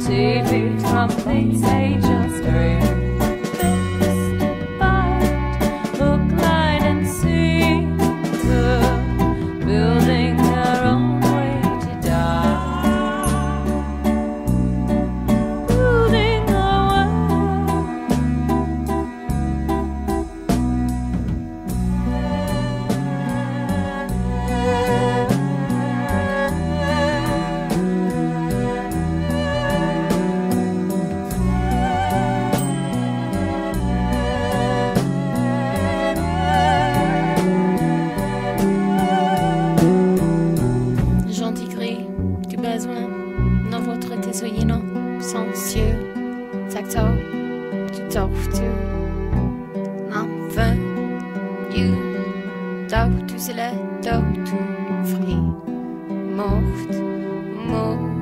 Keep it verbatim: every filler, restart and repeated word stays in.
Seafood trumpets, they just ring. Fixed, fight, hook, line, and sinker, building their own way to die. Building a Gentil gris du besoin dans votre désoyant silencieux, tactile du torture. Enfin, you, tau, tu c'est le tau, tout frit, morte, mort.